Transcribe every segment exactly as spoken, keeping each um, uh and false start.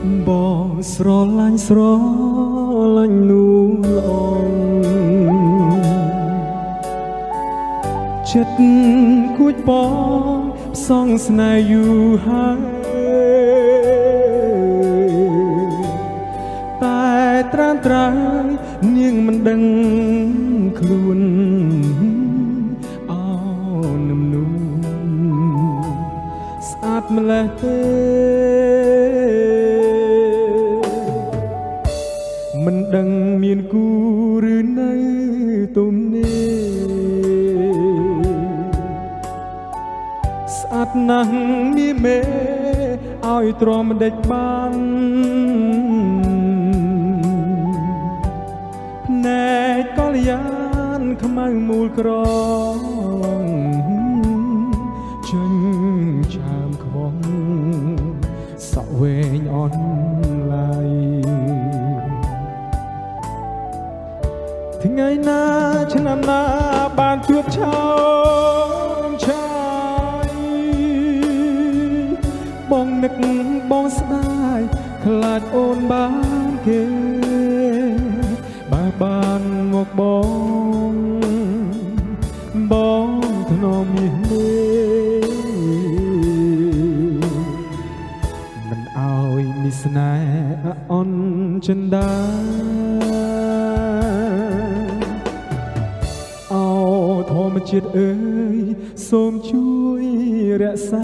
បងស្រឡាញ់ស្រឡាញ់នោះល្អចិត្តគួចបងផ្សងស្នេហ៍យូរហើយតែត្រាំត្រើយនាងមិនដឹងខ្លួនអោនឹមនោះស្អាតម្ល៉េះទេមិនដឹងមានគូឬនៅទំនេរស្អាតណាស់នាមេឲ្យទ្រាំដេចបានភ្នែកកល្យានខ្មៅមូលក្រងចេញឆាមខ្វងសក់វែងអន់ឡាយថ្ងៃណាឆ្នាំណាបានជួបឆោមឆាយបងនឹកបងស្ដាយខ្លាចអូនបានគេបើបានមកបងបងធ្នមមាសនេះមិនឲ្យមានស្នេហ៍អន់ចិនដាធម្មជាតិអើយសូមជួយរក្សា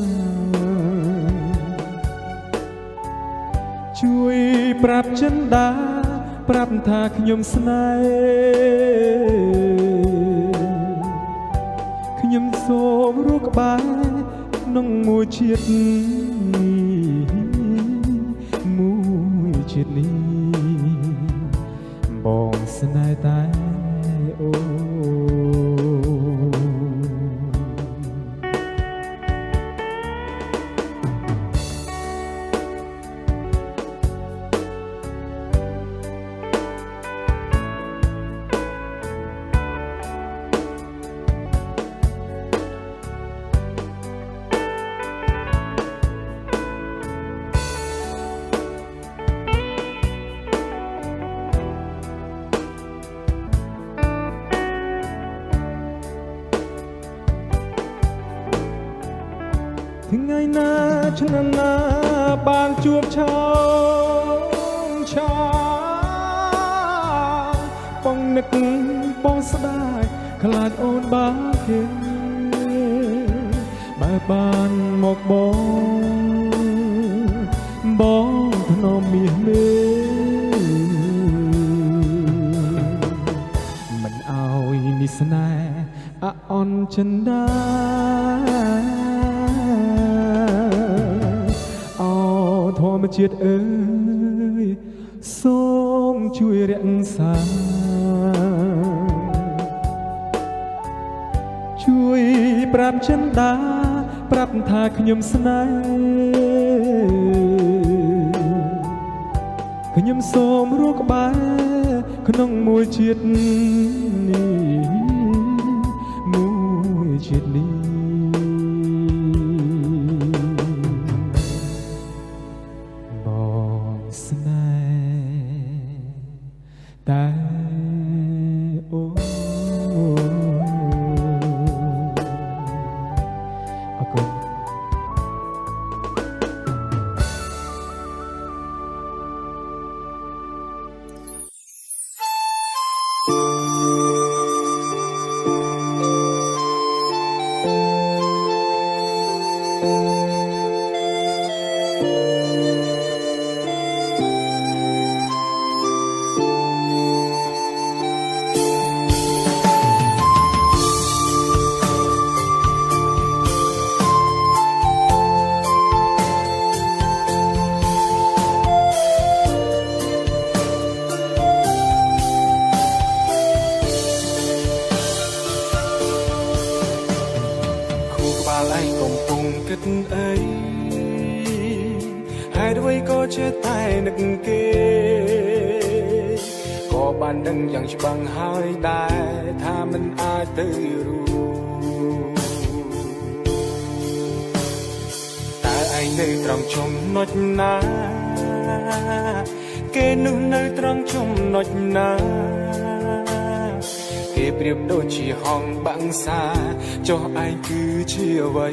ជួយប្រាប់ចិនដាប្រាប់ថាខ្ញុំស្នេហ៍ខ្ញុំសូមរស់ក្បែរក្នុងមួយជាតិនេះមួយជាតិនេះបងស្នេហ៍តែអូថ្ងៃណាឆ្នាំណាបានជួបឆោមឆាបងនឹកបងស្ដាយខ្លាចអូនបានគេបើបានមកបងបងធ្នមមាសនេះមិនឲ្យមានស្នេហ៍អអន់ចិនដាធម្មជាតិអើយសូមជួយរក្សាជួយប្រាប់ចិនដាប្រាប់ថាខ្ញុំស្នេហ៍ខ្ញុំសូមរស់ក្បែរក្នុងមួយជាតិនេះមួយជាតិនេះតែអូអរគុណគិតអីហើយអ្វីក៏ចេះតែនឹកគេក៏បានដឹងយ៉ាងច្បាស់ហើយដែរថាមិនអាចទៅរួមតែឯងនៅត្រង់ចំណុចណាគេនោះនៅត្រង់ចំណុចណាគេប្រៀបដូចជាហងបាំងសាចុះឯងគឺជាអ្វី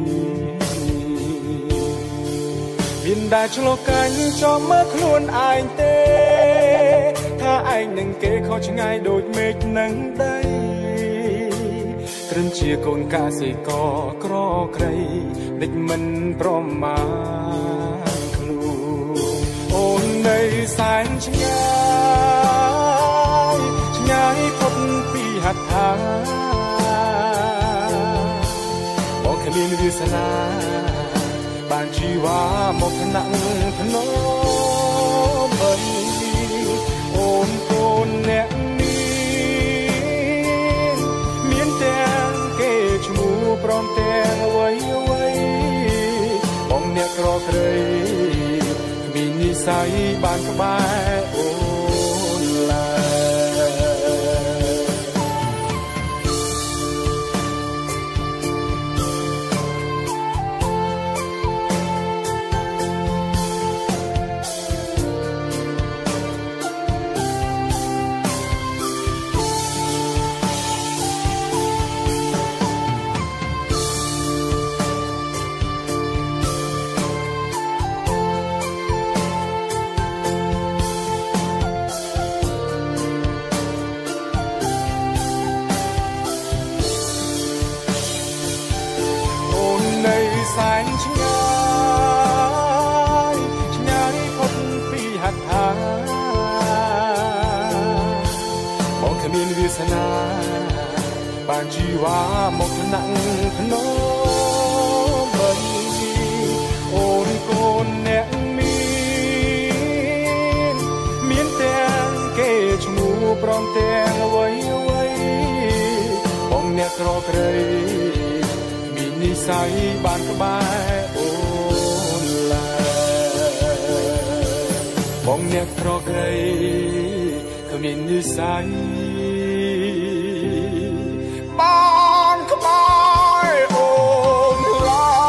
មានតែឆ្លោះកាញ់ចំមើលខ្លួនឯងទេថាឯងនឹងគេខុសឆ្ងាយដូចមេឃនឹងដីត្រឹមជាកូនកសិករក្រក្រៃដេចមិនប្រមាណខ្លួនអូននៅសែនឆ្ងាយឆ្ងាយផុតពីហត្ថាបងគ្មានវាសនាបានជីវ៉ាមកថ្នាក់ភ្នំបីអូនកូនអ្នកមានមានទាំងគេឈ្មោះព្រមទាំងអ្វីអ្វីបងអ្នកក្រក្រៃគ្មាននិស័យបានក្បែរអូនឡើយសែនឆ្ងាយឆ្ងាយផុតពីហត្ថាបងគ្មានវាសនាបានជីវ៉ាមកថ្នាក់ភ្នំបីអូនកូនអ្នកមានមានទាំងគេឈ្មោះព្រមទាំងអ្វីអ្វីបងអ្នកក្រក្រៃនិស័យបានក្បែរអូនឡើយបងអ្នកក្រក្រៃគ្មាននិស័យបានក្បែរអូនឡើយ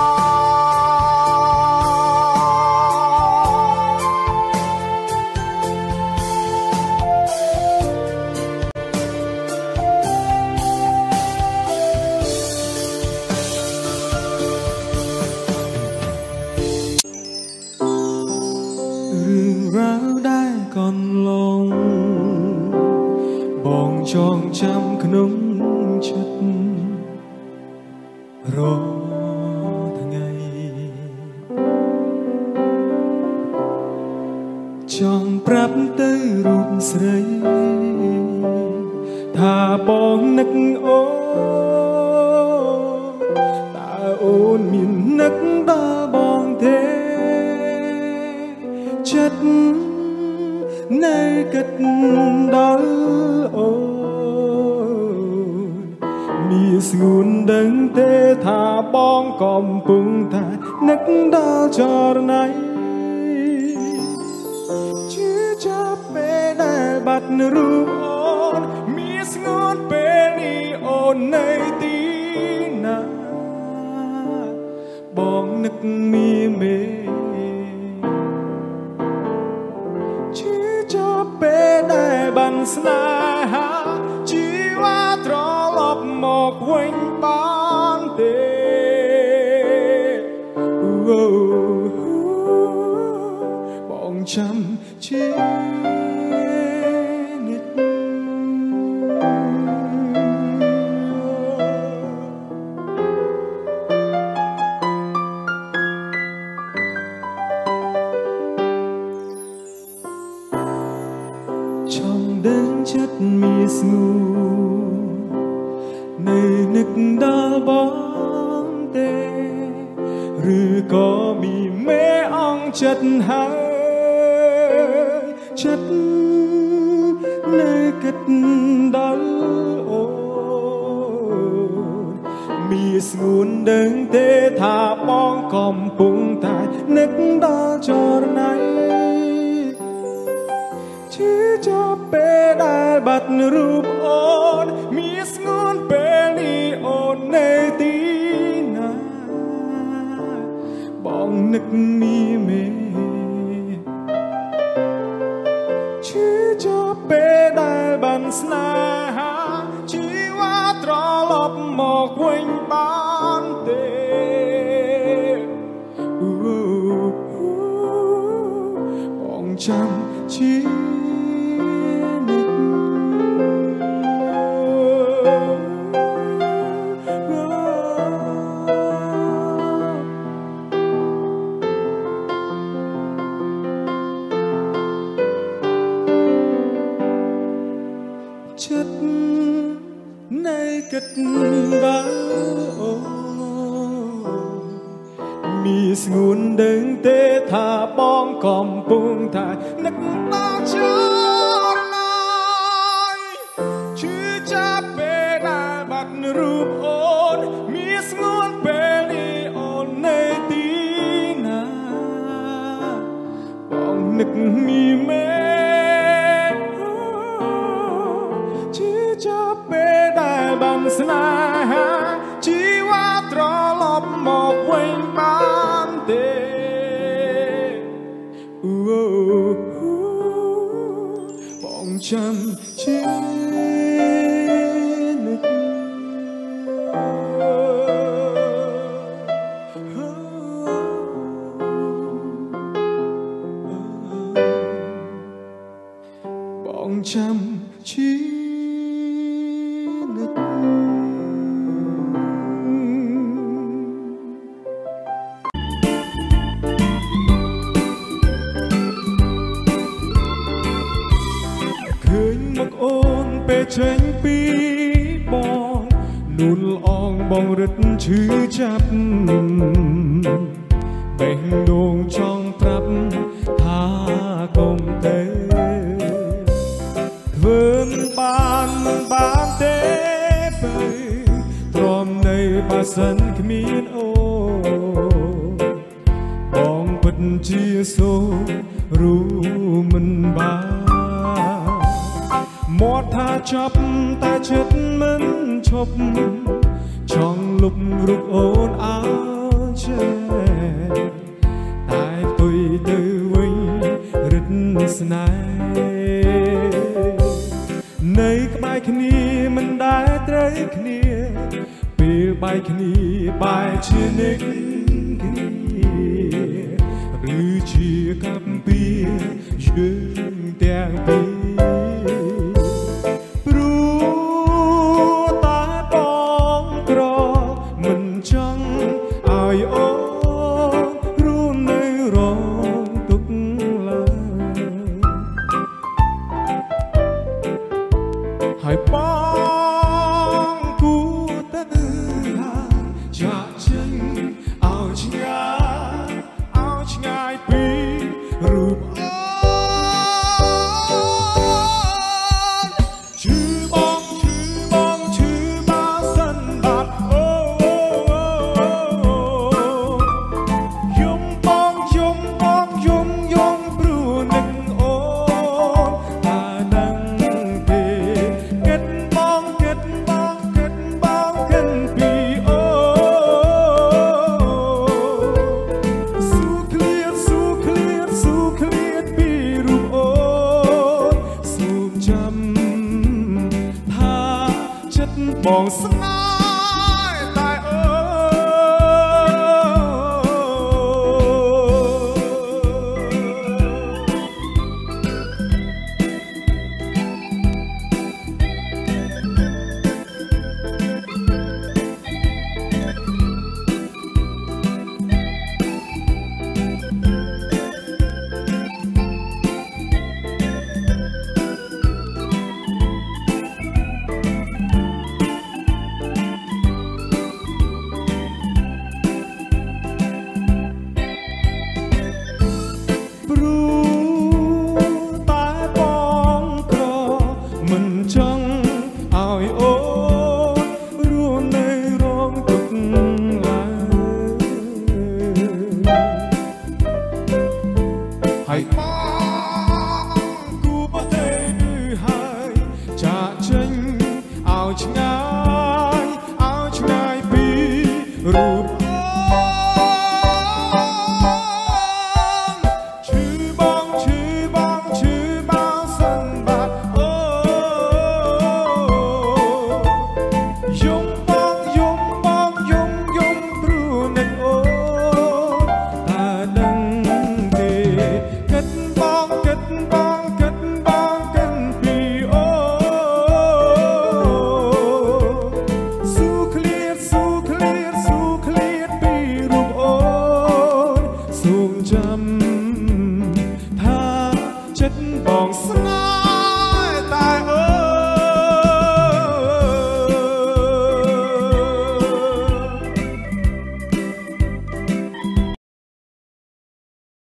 កន្លងបងចងចាំក្នុងចិត្តរថ្ងៃចង់ប្រាប់ទៅរូបស្រីថាបងនឹកអូនតើអូនមាននឹកដល់បងទេចិត្តនៅគិតដល់អូនមានស្ងួនដឹងទេថាបងកំពុងតែនឹកដល់ចរណៃជាចាប់ពេលដែលបាត់រូបអូនមានស្ងួនពេលនេះអូននៅទីណាបងនឹកមានមេពេលដែលបានស្នេហាជីវ៉ាត្រឡប់មកវិញបានទេបងចាំជានិច្ចដឹងចិត្តមានស្ងួននៅនឹកដល់បងទេឬក៏មានមេអងចិត្តហើយចិត្តនៅគិតដល់អូនមានស្ងួនដឹងទេថាបងកំពុងតែនឹកដល់ចរណៃជាចាប់ពេលដែលបាត់រូបអូនមានស្ងួនពេលនេះអូននៅទីណាបងនឹកមានមេស្នេហាជីវ៉ាត្រឡប់មកវិញបានទេបងចាំជីចិត្តនៃគិតដើអូមានស្ងួនដឹងទេថាបងកំពុងតែនឹកដល់ចរណាយជឿចាប់ពេលដែលបាត់រូបអូនមានស្ងួនពេលនេះអូននៅទីណាបងនឹកមានមែចាប់ពេលដែលបានស្នេហាជីវ៉ាត្រឡប់មកវិញបានទេអូបងចាំជានឹកបងចាំជាពេលចេញពីបងនួនអងបងរឹតឈឺចាប់បេះដូងចង់ប្រាប់ថាកុំទៅធ្វើបានបានទេបើទ្រាំនៅបើសិនគ្មានអូបងពិតជាសូรู้មិនបានមាត់ថាចប់តែចិត្តមិនឈប់ចង់លុបរូបអូនអើចេតែផ្ទុយទៅវិញរឹតស្នេហ៍នៅក្បែរគ្នាមិនដែលត្រូវគ្នាពេលបែកគ្នាបែរជានឹកគ្នាឬជាកាប់ពីយើងទាំងពីរហើយបងគួរតែចាក់ចេញឲ្យឆ្ងាយឲ្យឆ្ងាយពីរូបអូនឈឺបងឈឺបងឈឺបើសិនបាត់អូយំបងយំបងយំយំព្រោះនឹកអូនតែដឹងទេបងស្នេហ៍តែអើហើយបងគូបទេហើយចាក់ចេញឲ្យឆ្ងាយឲ្យឆ្ងាយពីរូបឈឺបងឈឺបងឈឺបើសិនបាត់អូងចាំ